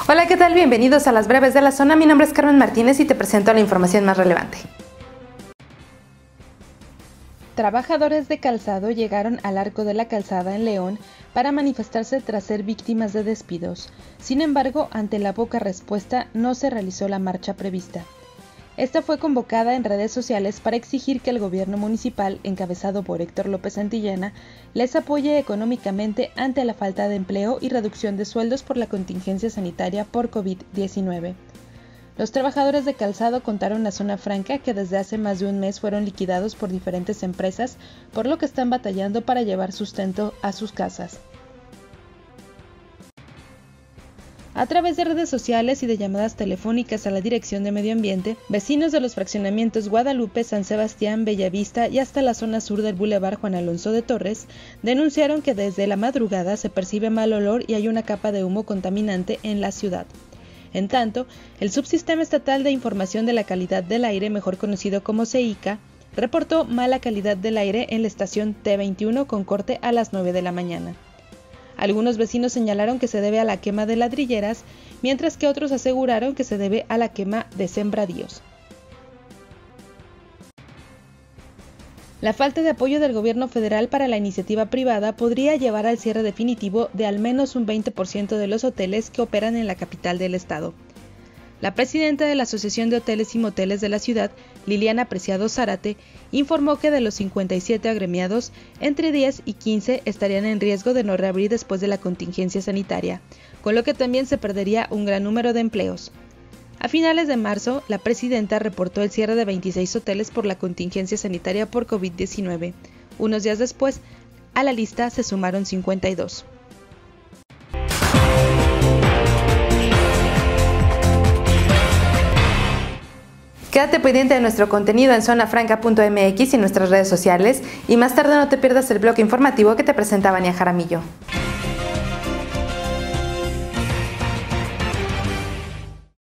Hola, ¿qué tal? Bienvenidos a las breves de la zona. Mi nombre es Carmen Martínez y te presento la información más relevante. Trabajadores de calzado llegaron al Arco de la Calzada en León para manifestarse tras ser víctimas de despidos. Sin embargo, ante la poca respuesta, no se realizó la marcha prevista. Esta fue convocada en redes sociales para exigir que el gobierno municipal, encabezado por Héctor López Santillana, les apoye económicamente ante la falta de empleo y reducción de sueldos por la contingencia sanitaria por COVID-19. Los trabajadores de calzado contaron a Zona Franca que desde hace más de un mes fueron liquidados por diferentes empresas, por lo que están batallando para llevar sustento a sus casas. A través de redes sociales y de llamadas telefónicas a la Dirección de Medio Ambiente, vecinos de los fraccionamientos Guadalupe, San Sebastián, Bellavista y hasta la zona sur del Boulevard Juan Alonso de Torres denunciaron que desde la madrugada se percibe mal olor y hay una capa de humo contaminante en la ciudad. En tanto, el Subsistema Estatal de Información de la Calidad del Aire, mejor conocido como SEICA, reportó mala calidad del aire en la estación T21 con corte a las 9 de la mañana. Algunos vecinos señalaron que se debe a la quema de ladrilleras, mientras que otros aseguraron que se debe a la quema de sembradíos. La falta de apoyo del gobierno federal para la iniciativa privada podría llevar al cierre definitivo de al menos un 20% de los hoteles que operan en la capital del estado. La presidenta de la Asociación de Hoteles y Moteles de la ciudad, Liliana Preciado Zárate, informó que de los 57 agremiados, entre 10 y 15 estarían en riesgo de no reabrir después de la contingencia sanitaria, con lo que también se perdería un gran número de empleos. A finales de marzo, la presidenta reportó el cierre de 26 hoteles por la contingencia sanitaria por COVID-19. Unos días después, a la lista se sumaron 52. Quédate pendiente de nuestro contenido en zonafranca.mx y en nuestras redes sociales, y más tarde no te pierdas el bloque informativo que te presenta Vania Jaramillo.